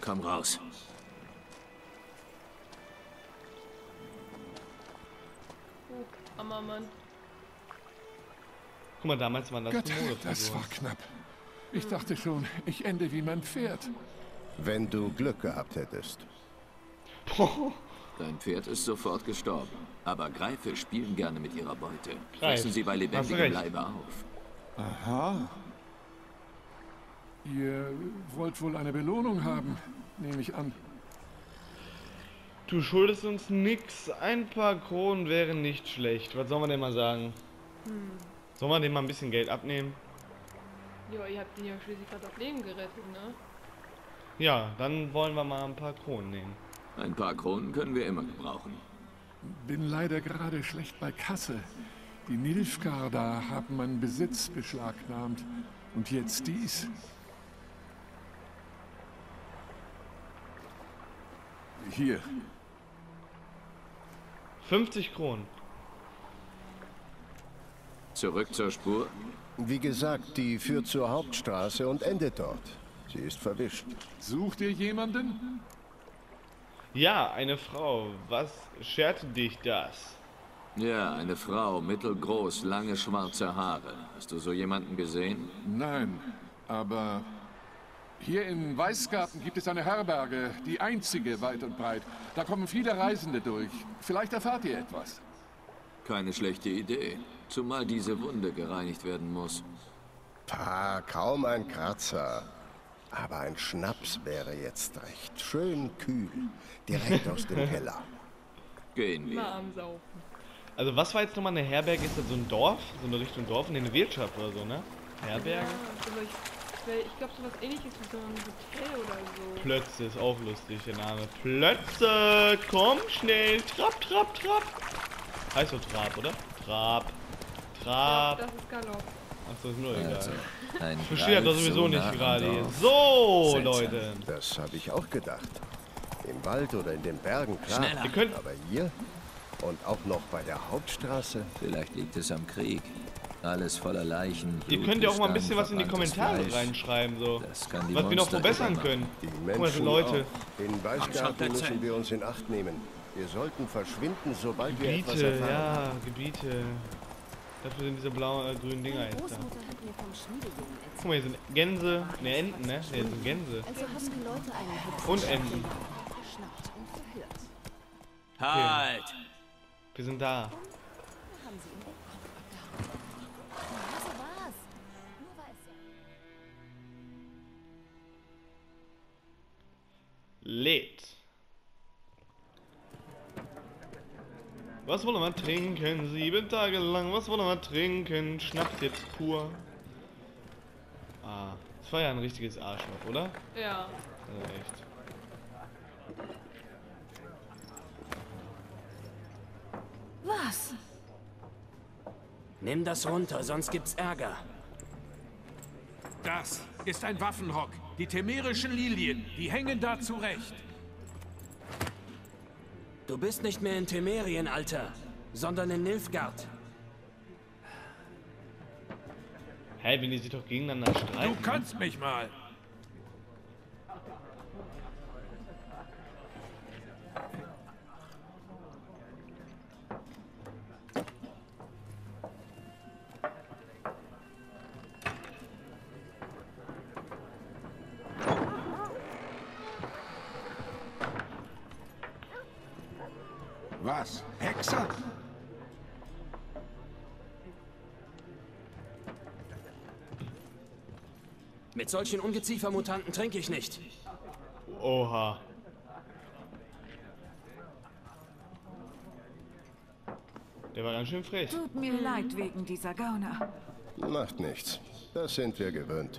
Komm raus. Armer Mann. Guck mal, damals waren das Gott, Humore. das war knapp. Ich dachte schon, ich ende wie mein Pferd. Wenn du Glück gehabt hättest. Dein Pferd ist sofort gestorben. Aber Greife spielen gerne mit ihrer Beute. Greif. Fressen sie bei Hast lebendigem recht. Leibe auf. Aha. Ihr wollt wohl eine Belohnung haben, nehme ich an. Du schuldest uns nix. Ein paar Kronen wären nicht schlecht. Was sollen wir denn mal sagen? Sollen wir dem mal ein bisschen Geld abnehmen? Ja, ihr habt ihn ja schließlich gerade auf Leben gerettet, ne? Ja, dann wollen wir mal ein paar Kronen nehmen. Ein paar Kronen können wir immer gebrauchen. Bin leider gerade schlecht bei Kasse. Die Nilfgaarder haben meinen Besitz beschlagnahmt. Und jetzt dies. Hier. 50 Kronen. Zurück zur Spur. Wie gesagt, die führt zur Hauptstraße und endet dort. Sie ist verwischt. Sucht ihr jemanden? Ja, eine Frau. Was schert dich das? Ja, eine Frau, mittelgroß, lange schwarze Haare. Hast du so jemanden gesehen? Nein, aber hier in Weißgarten gibt es eine Herberge, die einzige weit und breit. Da kommen viele Reisende durch. Vielleicht erfahrt ihr etwas. Keine schlechte Idee. Zumal diese Wunde gereinigt werden muss. Pah, kaum ein Kratzer. Aber ein Schnaps wäre jetzt recht. Schön kühl. Direkt aus dem Keller. Gehen wir. Mal am Saufen. Also was war jetzt nochmal eine Herberge? Ist das so ein Dorf? So eine Richtung Dorf? Nee, eine Wirtschaft oder so, ne? Herberge? Ja, also ich glaube sowas ähnliches wie so ein Hotel oder so. Plötze ist auch lustig, der Name. Plötze! Komm schnell! Trab, trab, trab! Heißt so Trab, oder? Trab. Ja, Trab. das ist Galopp. Achso, ist nur egal. Also, ein Ich verstehe das Greif sowieso so nicht nah am gerade hier. Dorf. So, Seltsam. Leute. Das habe ich auch gedacht. Im Wald oder in den Bergen, klar. Schneller. Ihr könnt... Aber hier und auch noch bei der Hauptstraße. Vielleicht liegt es am Krieg. Alles voller Leichen. Ihr könnt ja auch mal ein bisschen Blutgestank, was in die verbranntes Kommentare Fleisch. reinschreiben, so. Das kann die Was wir noch Monster verbessern immer können. Die Guck mal, so Menschen Leute. auch. In Weißgarten müssen wir uns in Acht nehmen. Wir sollten verschwinden, sobald wir etwas Gebiete, erfahren. ja, Gebiete. Dafür sind diese blauen, grünen Dinger Meine jetzt da. Großmutter hat mir vom Schmiedejungen Guck mal, hier sind Gänse, ne Enten, ne? Ne, hier sind Gänse. Also haben die Leute einen Hexen Und Enten. geschnappt und verhört. Halt! Wir sind da. Haben sie ihn weggehauen. Ja, so war's. Nur weil es ja... Lädt. Was wollen wir trinken? 7 Tage lang. Was wollen wir trinken? Schnaps jetzt pur. Ah, das war ja ein richtiges Arschloch, oder? Ja. Also echt. Was? Nimm das runter, sonst gibt's Ärger. Das ist ein Waffenrock. Die temerischen Lilien, die hängen da zurecht. Du bist nicht mehr in Temerien, Alter, sondern in Nilfgaard. Hä, wenn die sich doch gegeneinander Du streiten. kannst mich mal. Was? Hexer? Mit solchen Ungeziefermutanten trinke ich nicht. Oha. Der war ganz schön frech. Tut mir leid wegen dieser Gauner. Macht nichts. Das sind wir gewöhnt.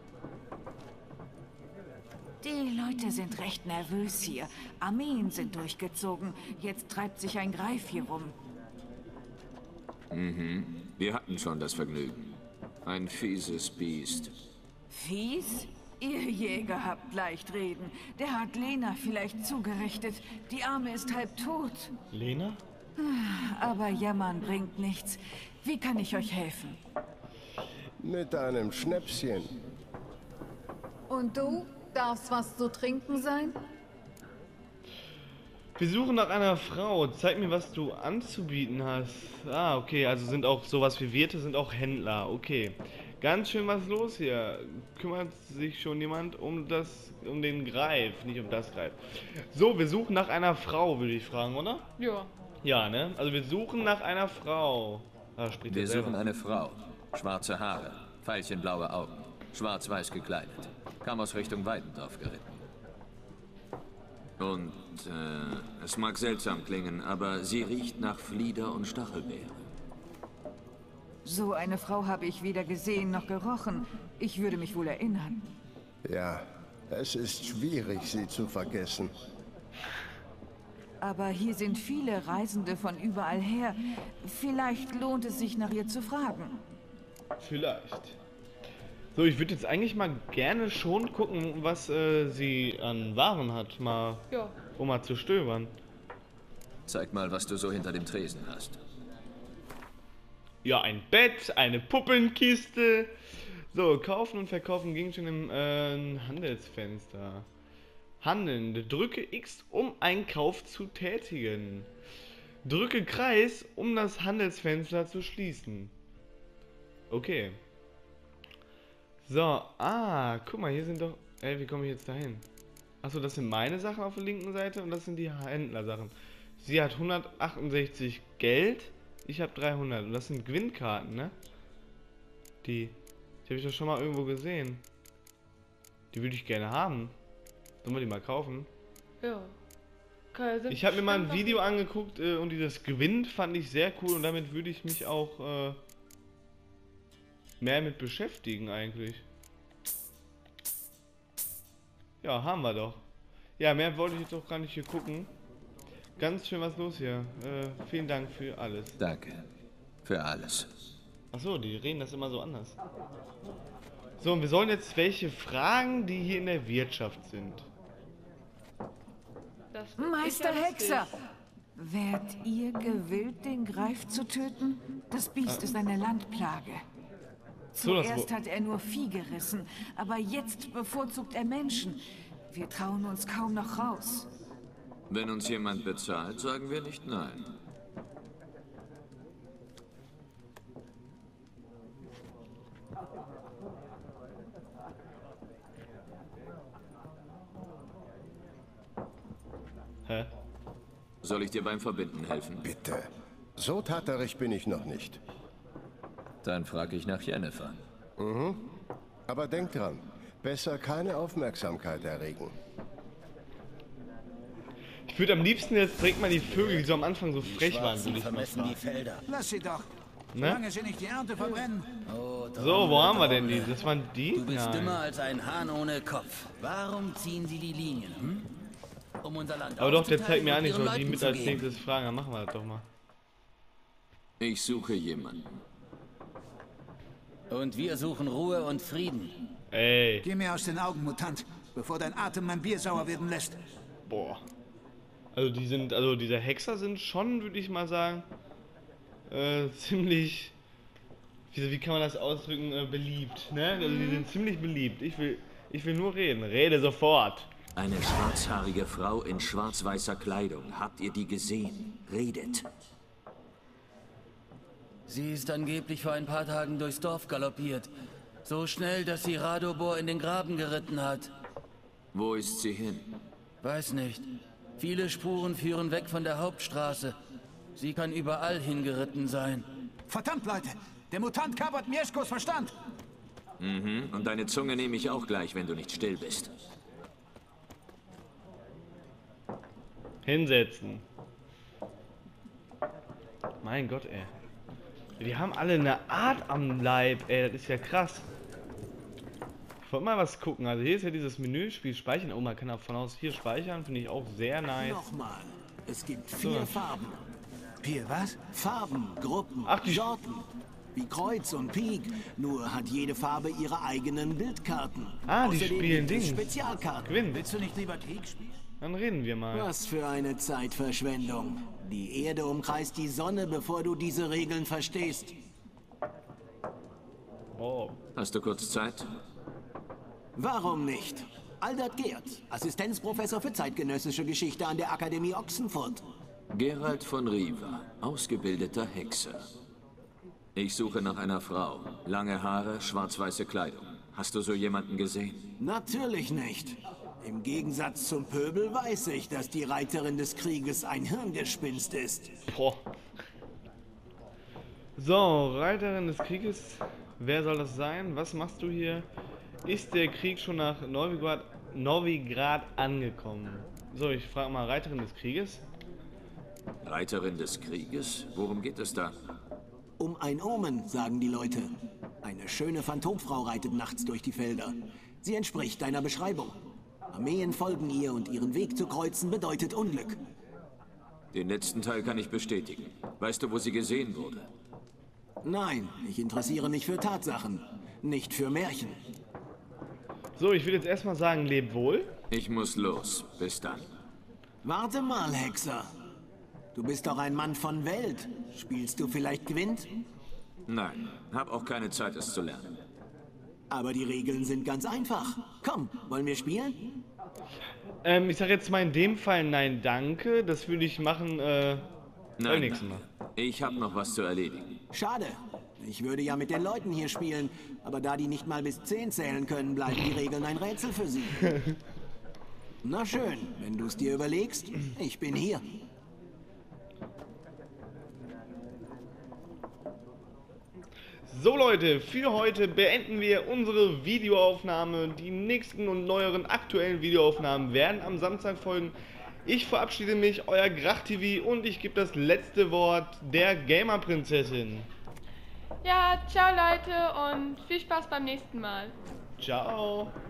Die Leute sind recht nervös hier. Armeen sind durchgezogen. Jetzt treibt sich ein Greif hier rum. Wir hatten schon das Vergnügen. Ein fieses Biest. Fies? Ihr Jäger habt leicht reden. Der hat Lena vielleicht zugerichtet. Die Arme ist halb tot. Lena? Aber jammern bringt nichts. Wie kann ich euch helfen? Mit einem Schnäpschen. Und du? Darf's was zu trinken sein? Wir suchen nach einer Frau. Zeig mir, was du anzubieten hast. Ah, okay, also sind auch sowas wie Wirte, sind auch Händler. Okay. Ganz schön was los hier. Kümmert sich schon jemand um den Greif, nicht um das Greif. So, wir suchen nach einer Frau, würde ich fragen, oder? Ja. Ja, ne? Also wir suchen nach einer Frau. Ah, spricht Wir er selber. suchen eine Frau. Schwarze Haare, veilchenblaue Augen, schwarz-weiß gekleidet. Kam aus Richtung Weidendorf geritten. Und, es mag seltsam klingen, aber sie riecht nach Flieder und Stachelbeere. So eine Frau habe ich weder gesehen noch gerochen. Ich würde mich wohl erinnern. Ja, es ist schwierig, sie zu vergessen. Aber hier sind viele Reisende von überall her. Vielleicht lohnt es sich, nach ihr zu fragen. Vielleicht. So, ich würde jetzt eigentlich mal gerne schon gucken, was sie an Waren hat, mal, Ja. um mal zu stöbern. Zeig mal, was du so hinter dem Tresen hast. Ja, ein Bett, eine Puppenkiste. So, kaufen und verkaufen Gegenstände im Handelsfenster. Handelnde. Drücke X, um einen Kauf zu tätigen. Drücke Kreis, um das Handelsfenster zu schließen. Okay. So, guck mal, hier sind doch... Ey, wie komme ich jetzt dahin? Achso, das sind meine Sachen auf der linken Seite und das sind die Händlersachen. Sie hat 168 Geld, ich habe 300 und das sind Gewinnkarten, ne? Die habe ich doch schon mal irgendwo gesehen. Die würde ich gerne haben. Sollen wir die mal kaufen? Ja. Ich habe mir mal ein Video angeguckt und dieses Gewinn fand ich sehr cool und damit würde ich mich auch mehr mit beschäftigen eigentlich. Ja, haben wir doch. Ja, mehr wollte ich jetzt auch gar nicht hier gucken. Ganz schön was los hier. Vielen Dank für alles. Danke. Für alles. Achso, die reden das immer so anders. So, und wir sollen jetzt welche fragen, die hier in der Wirtschaft sind. Meister Hexer! Wärt ihr gewillt, den Greif zu töten? Das Biest ist eine Landplage. Zuerst hat er nur Vieh gerissen, aber jetzt bevorzugt er Menschen. Wir trauen uns kaum noch raus. Wenn uns jemand bezahlt, sagen wir nicht nein. Hä? Soll ich dir beim Verbinden helfen? Bitte. So taterig bin ich noch nicht. Dann frage ich nach Jennifer. Mhm. Aber denk dran, besser keine Aufmerksamkeit erregen. Ich würde am liebsten jetzt direkt mal die Vögel, die so am Anfang so frech waren, würde ich mal fragen. Die Felder. Lass sie doch. Ne? Solange sie nicht die Ernte verbrennen. Oh, so, wo haben wir denn die? Das waren die? Du bist Nein. dümmer als ein Hahn ohne Kopf. Warum ziehen sie die Linien, hm? Um unser Land Aber doch, der zeigt mir an, und ich soll ihren die Leuten mit zu als geben. nächstes fragen. Dann machen wir das doch mal. Ich suche jemanden. Und wir suchen Ruhe und Frieden. Ey. Geh mir aus den Augen, Mutant, bevor dein Atem mein Bier sauer werden lässt. Boah. Also diese Hexer sind schon, würde ich mal sagen, ziemlich, wie kann man das ausdrücken, beliebt, ne? Also die sind ziemlich beliebt. Ich will nur reden. Rede sofort. Eine schwarzhaarige Frau in schwarz-weißer Kleidung. Habt ihr die gesehen? Redet. Sie ist angeblich vor ein paar Tagen durchs Dorf galoppiert. So schnell, dass sie Radobor in den Graben geritten hat. Wo ist sie hin? Weiß nicht. Viele Spuren führen weg von der Hauptstraße. Sie kann überall hingeritten sein. Verdammt, Leute! Der Mutant kapert Mieszkos Verstand! Mhm, und deine Zunge nehme ich auch gleich, wenn du nicht still bist. Hinsetzen. Mein Gott, ey. Die haben alle eine Art am Leib, ey. Das ist ja krass. Ich wollte mal was gucken. Also hier ist ja dieses Menüspiel Speichern. Oh, man kann auch von aus hier speichern. Finde ich auch sehr nice. Nochmal. Es gibt 4 Farben. 4 was? Farben, Gruppen, Ach, die Sorten. Wie Kreuz und Pik. Nur hat jede Farbe ihre eigenen Bildkarten. Ah, die Außerdem spielen gibt es Dings. Spezialkarten. Gewinn. Willst du nicht lieber Krieg spielen? Dann reden wir mal. Was für eine Zeitverschwendung. Die Erde umkreist die Sonne, bevor du diese Regeln verstehst. Oh. Hast du kurz Zeit? Warum nicht? Aldert Geert, Assistenzprofessor für zeitgenössische Geschichte an der Akademie Ochsenfurt. Gerald von Riva, ausgebildeter Hexer. Ich suche nach einer Frau. Lange Haare, schwarz-weiße Kleidung. Hast du so jemanden gesehen? Natürlich nicht. Im Gegensatz zum Pöbel weiß ich, dass die Reiterin des Krieges ein Hirngespinst ist. Boah. So, Reiterin des Krieges. Wer soll das sein? Was machst du hier? Ist der Krieg schon nach Novigrad angekommen? So, ich frage mal, Reiterin des Krieges? Reiterin des Krieges? Worum geht es da? Um ein Omen, sagen die Leute. Eine schöne Phantomfrau reitet nachts durch die Felder. Sie entspricht deiner Beschreibung. Armeen folgen ihr und ihren Weg zu kreuzen bedeutet Unglück. Den letzten Teil kann ich bestätigen. Weißt du, wo sie gesehen wurde? Nein, ich interessiere mich für Tatsachen, nicht für Märchen. So, ich will jetzt erstmal sagen, leb wohl. Ich muss los. Bis dann. Warte mal, Hexer. Du bist doch ein Mann von Welt. Spielst du vielleicht Gwent? Nein, hab auch keine Zeit, es zu lernen. Aber die Regeln sind ganz einfach. Komm, wollen wir spielen? Ich sag jetzt mal in dem Fall nein, danke. Das würde ich machen, beim nächsten Mal. Ich habe noch was zu erledigen. Schade. Ich würde ja mit den Leuten hier spielen, aber da die nicht mal bis 10 zählen können, bleiben die Regeln ein Rätsel für sie. Na schön, wenn du es dir überlegst, ich bin hier. So Leute, für heute beenden wir unsere Videoaufnahme. Die nächsten und neueren aktuellen Videoaufnahmen werden am Samstag folgen. Ich verabschiede mich, euer GrachTV, und ich gebe das letzte Wort der Gamerprinzessin. Ja, ciao Leute und viel Spaß beim nächsten Mal. Ciao.